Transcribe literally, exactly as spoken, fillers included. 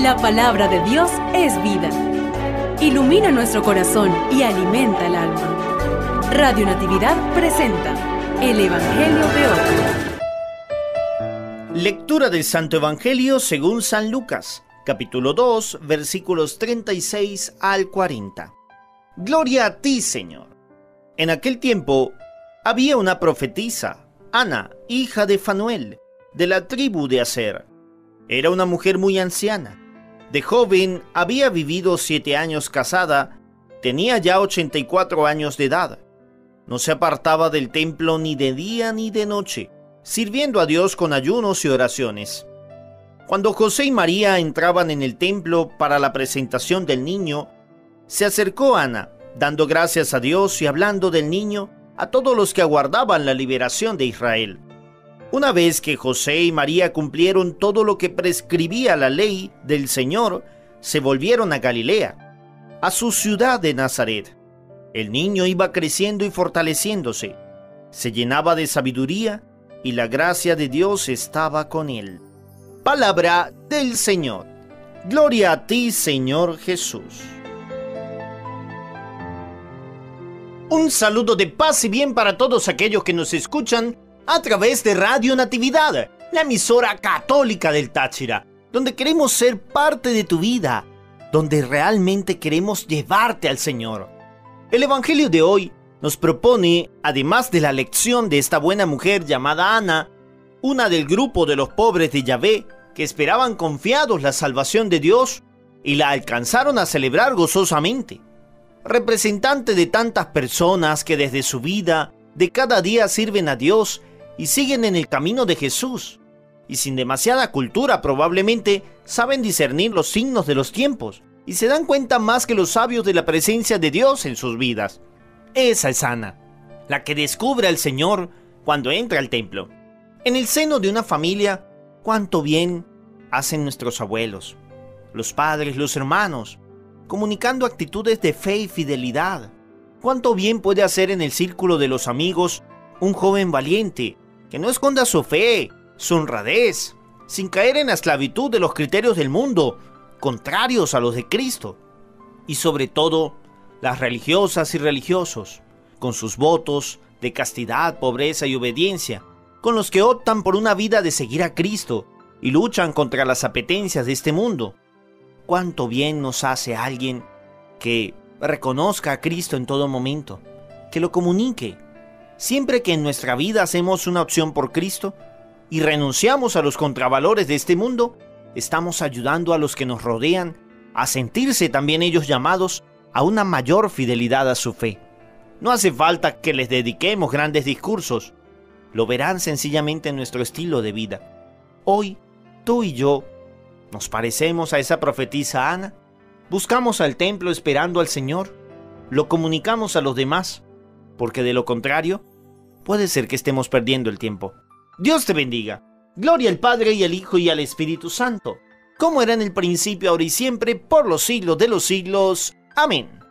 La palabra de Dios es vida. Ilumina nuestro corazón y alimenta el alma. Radio Natividad presenta el Evangelio de hoy. Lectura del Santo Evangelio según San Lucas, capítulo dos, versículos treinta y seis al cuarenta. Gloria a ti, Señor. En aquel tiempo había una profetisa, Ana, hija de Fanuel, de la tribu de Aser. Era una mujer muy anciana. De joven había vivido siete años casada, tenía ya ochenta y cuatro años de edad. No se apartaba del templo ni de día ni de noche, sirviendo a Dios con ayunos y oraciones. Cuando José y María entraban en el templo para la presentación del niño, se acercó Ana, dando gracias a Dios y hablando del niño a todos los que aguardaban la liberación de Israel. Una vez que José y María cumplieron todo lo que prescribía la ley del Señor, se volvieron a Galilea, a su ciudad de Nazaret. El niño iba creciendo y fortaleciéndose, se llenaba de sabiduría y la gracia de Dios estaba con él. Palabra del Señor. Gloria a ti, Señor Jesús. Un saludo de paz y bien para todos aquellos que nos escuchan a través de Radio Natividad, la emisora católica del Táchira, donde queremos ser parte de tu vida, donde realmente queremos llevarte al Señor. El Evangelio de hoy nos propone, además de la lección de esta buena mujer llamada Ana, una del grupo de los pobres de Yahvé, que esperaban confiados la salvación de Dios y la alcanzaron a celebrar gozosamente. Representante de tantas personas que desde su vida, de cada día sirven a Dios y siguen en el camino de Jesús, y sin demasiada cultura probablemente saben discernir los signos de los tiempos, y se dan cuenta más que los sabios de la presencia de Dios en sus vidas. Esa es Ana, la que descubre al Señor cuando entra al templo. En el seno de una familia, cuánto bien hacen nuestros abuelos, los padres, los hermanos, comunicando actitudes de fe y fidelidad. Cuánto bien puede hacer en el círculo de los amigos un joven valiente, que no esconda su fe, su honradez, sin caer en la esclavitud de los criterios del mundo, contrarios a los de Cristo. Y sobre todo, las religiosas y religiosos, con sus votos de castidad, pobreza y obediencia, con los que optan por una vida de seguir a Cristo y luchan contra las apetencias de este mundo. Cuánto bien nos hace alguien que reconozca a Cristo en todo momento, que lo comunique. Siempre que en nuestra vida hacemos una opción por Cristo y renunciamos a los contravalores de este mundo, estamos ayudando a los que nos rodean a sentirse también ellos llamados a una mayor fidelidad a su fe. No hace falta que les dediquemos grandes discursos, lo verán sencillamente en nuestro estilo de vida. Hoy, tú y yo, ¿nos parecemos a esa profetisa Ana? ¿Buscamos al templo esperando al Señor? ¿Lo comunicamos a los demás? Porque de lo contrario, puede ser que estemos perdiendo el tiempo. Dios te bendiga. Gloria al Padre y al Hijo y al Espíritu Santo, como era en el principio, ahora y siempre, por los siglos de los siglos. Amén.